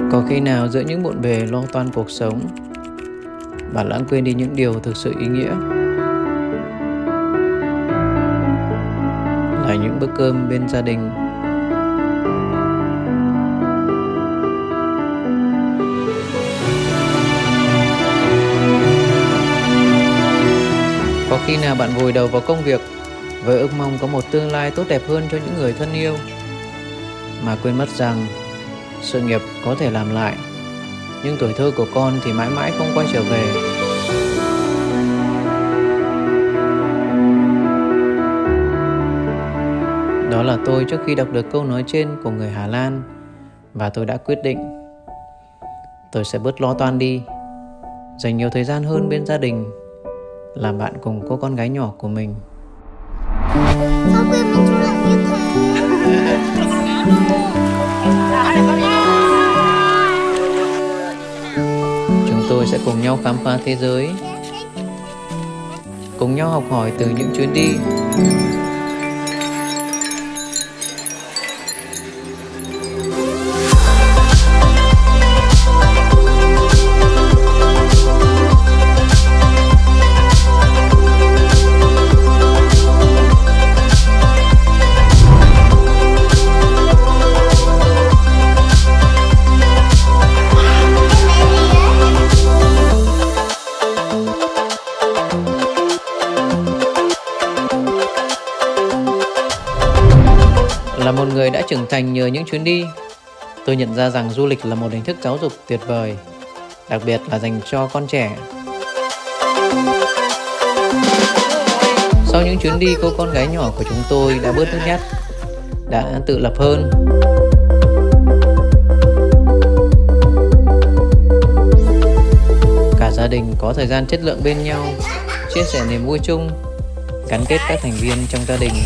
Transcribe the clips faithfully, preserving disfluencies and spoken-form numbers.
Có khi nào giữa những bộn bề lo toan cuộc sống, bạn lãng quên đi những điều thực sự ý nghĩa, là những bữa cơm bên gia đình, có khi nào bạn vùi đầu vào công việc với ước mong có một tương lai tốt đẹp hơn cho những người thân yêu, mà quên mất rằng sự nghiệp có thể làm lại, nhưng tuổi thơ của con thì mãi mãi không quay trở về. Đó là tôi trước khi đọc được câu nói trên của người Hà Lan, và tôi đã quyết định tôi sẽ bớt lo toan đi, dành nhiều thời gian hơn bên gia đình, làm bạn cùng cô con gái nhỏ của mình. Sao quên mình chú lại như thế? Chúng tôi sẽ cùng nhau khám phá thế giới, cùng nhau học hỏi từ những chuyến đi. Là một người đã trưởng thành nhờ những chuyến đi, tôi nhận ra rằng du lịch là một hình thức giáo dục tuyệt vời, đặc biệt là dành cho con trẻ. Sau những chuyến đi, cô con gái nhỏ của chúng tôi đã bớt nhút nhát, đã tự lập hơn. Cả gia đình có thời gian chất lượng bên nhau, chia sẻ niềm vui chung, gắn kết các thành viên trong gia đình.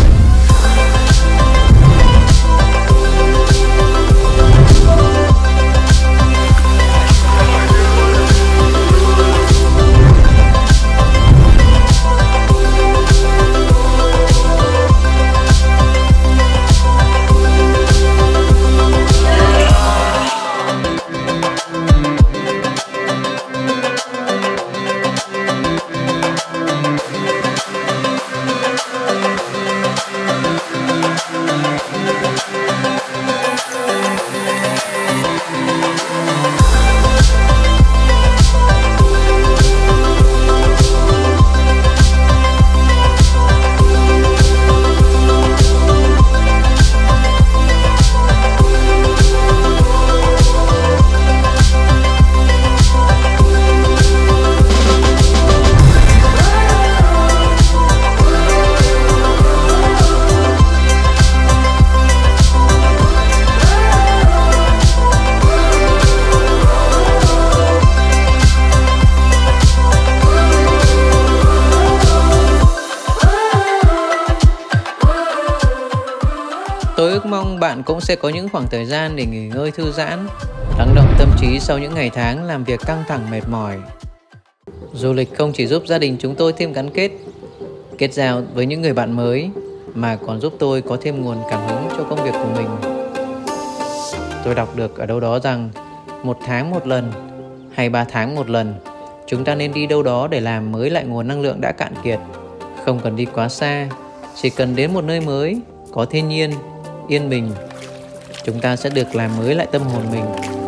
Tôi ước mong bạn cũng sẽ có những khoảng thời gian để nghỉ ngơi thư giãn, lắng động tâm trí sau những ngày tháng làm việc căng thẳng mệt mỏi. Du lịch không chỉ giúp gia đình chúng tôi thêm gắn kết, kết giao với những người bạn mới, mà còn giúp tôi có thêm nguồn cảm hứng cho công việc của mình. Tôi đọc được ở đâu đó rằng một tháng một lần hay ba tháng một lần, chúng ta nên đi đâu đó để làm mới lại nguồn năng lượng đã cạn kiệt. Không cần đi quá xa, chỉ cần đến một nơi mới, có thiên nhiên, yên bình, chúng ta sẽ được làm mới lại tâm hồn mình.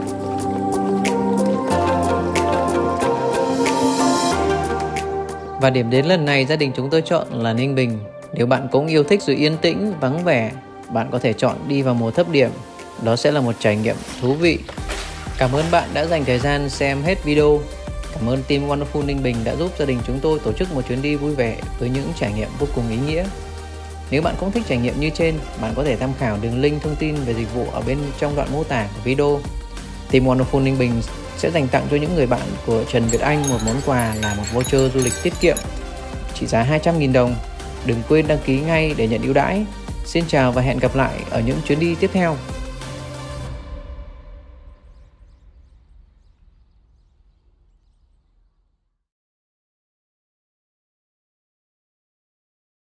Và điểm đến lần này gia đình chúng tôi chọn là Ninh Bình. Nếu bạn cũng yêu thích sự yên tĩnh, vắng vẻ, bạn có thể chọn đi vào mùa thấp điểm. Đó sẽ là một trải nghiệm thú vị. Cảm ơn bạn đã dành thời gian xem hết video. Cảm ơn team Wonderful Ninh Bình đã giúp gia đình chúng tôi tổ chức một chuyến đi vui vẻ với những trải nghiệm vô cùng ý nghĩa. Nếu bạn cũng thích trải nghiệm như trên, bạn có thể tham khảo đường link thông tin về dịch vụ ở bên trong đoạn mô tả của video. Team Wonderful Ninh Bình sẽ dành tặng cho những người bạn của Trần Việt Anh một món quà là một voucher du lịch tiết kiệm trị giá hai trăm nghìn đồng. Đừng quên đăng ký ngay để nhận ưu đãi. Xin chào và hẹn gặp lại ở những chuyến đi tiếp theo.